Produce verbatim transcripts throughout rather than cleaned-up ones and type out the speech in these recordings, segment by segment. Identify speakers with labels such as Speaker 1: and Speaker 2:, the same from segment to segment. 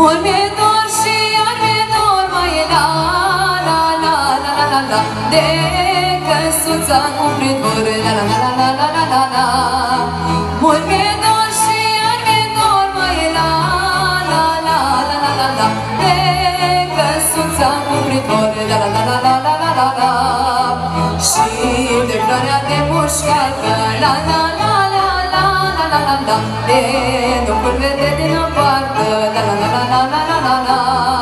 Speaker 1: Mult mi-e dor și iar mi-e dor, mai la la la la la la la de căsuța cu pridvor, la la la la la la la la. Mult mi-e dor și iar mi-e dor, mai la la la la la la la de căsuța cu pridvor, la la la la la la la la la. Și de floarea de mușcată, la la la la la la la la la de locul verde din poartă, la la la la la la la la.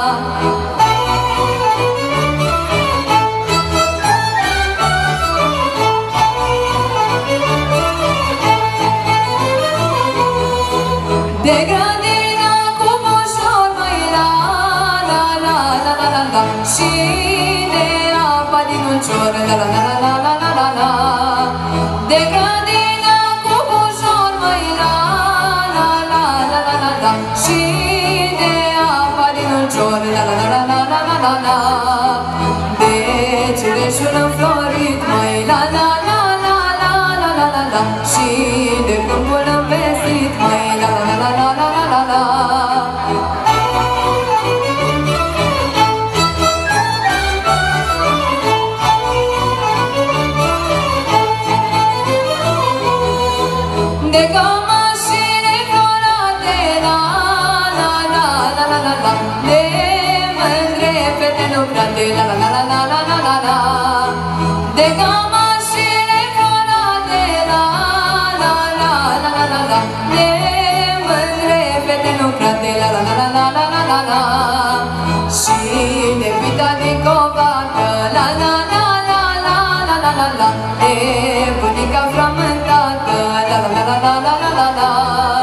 Speaker 1: De grădină cu bușor, măi, la la la la la la la și de apa din ulcior, la la la la la la la la. De grădină cu bușor, măi, la la la la la la la și de apa din ulcior, la la la la la la la la. De cireșul înflorit, măi, la la la la la la la la la și de câmpul învestit, măi, la la la la la la la la. De cămașine colorate, la la la la la la la, de mândre fete lucrate, la la la la la la la la la. De cămașine colorate, la la la la la la la, de mândre fete lucrate, la la la la la la la la. Și de pita din covacă, la la la la la la la la la, de bunica frământată, la la la la la la la la.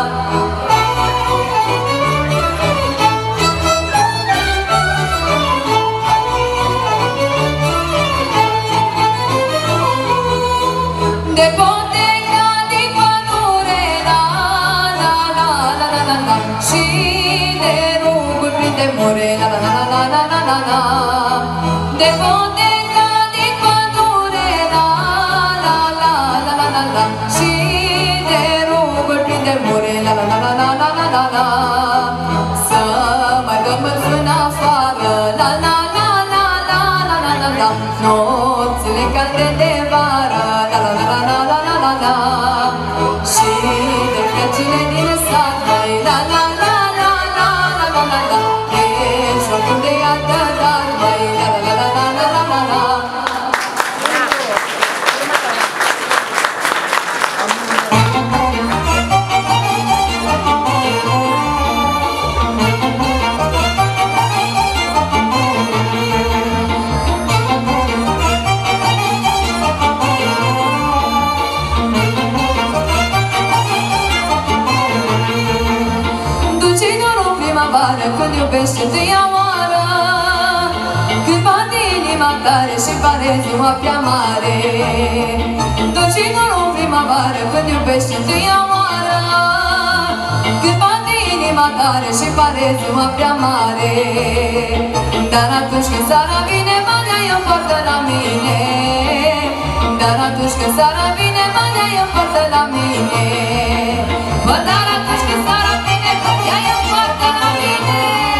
Speaker 1: De poteca din pădure, la la la la la la la și de ruguri printre mure, la la la la la la la la. De poteca din pădure, la la la la la la la și de ruguri printre mure, la la la la la la la la la. Să mai dăm în afară, la la la la la la la la la, nopțile calde de vară, la la la la la la la la. Și de căcile din sat, măi, la la la la la la la la la, de jocul de iată dat, măi, la la la la la la la la. Când iubești întâia oară, când bate inima tare și pare ziua prea mare. Duci norul primăvară, când iubești întâia oară, când bate inima tare și pare ziua prea mare. Dar atunci când seara vine, mă dea eu poartă la mine. Dar atunci când seara vine, mă dea eu poartă la mine. Bă, dar atunci când seara vine, mă dea eu poartă la mine.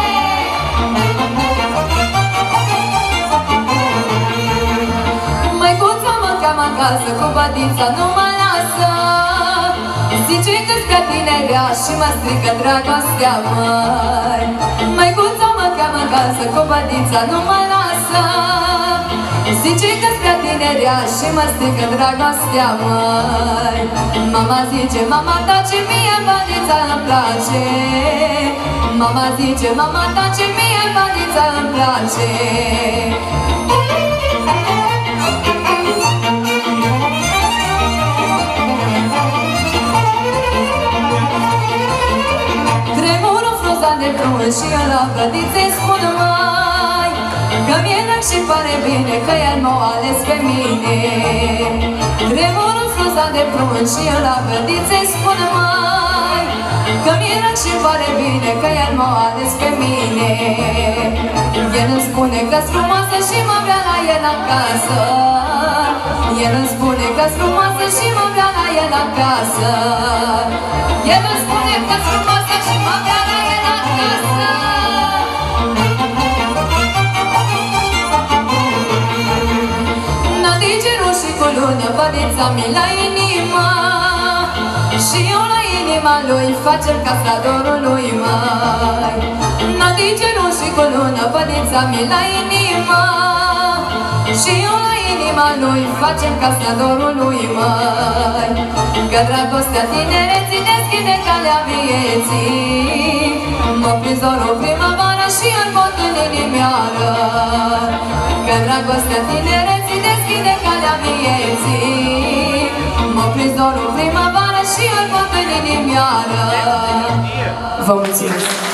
Speaker 1: Măicuța mă cheamă acasă, cu bădița nu mă lasă. Zice că-s prea tinerea și mă strică dragostea, măi. Măicuța mă cheamă acasă, cu bădița nu mă lasă. Zice că-s prea tinerea și mă strică dragostea, măi. Mama zice, mama ta ce mie bădița îmi place. Mama zice, mama ta ce mie bădița îmi place. Tremurul frunza de prun și eu la bădiței spun, măi, că mi-e drag și pare bine că el m-a ales pe mine. Tremurul frunza de prun și eu la bădiței spun, măi, că mi-e drag și pare bine că el m-a ales pe mine. El îmi spune că-s frumoasă și mă vrea la el acasă. El îmi spune că-s frumoasă și mă vrea la el acasă. El îmi spune că-s frumoasă și mă vrea la el acasă. bădița mi la inima și eu la inima lui facem casa dorului mai. Nadigelul și cu lună, bădița mi la inima și eu la inima lui facem casa dorului mai. Că dragostea tinereții deschide calea vieții, mă prins dorul primăvară și îl pot în inimioară. Că dragostea tinereții deschide calea vieții, mă prins dorul primăvară și îl pot în inimioară. Vă mulțumesc!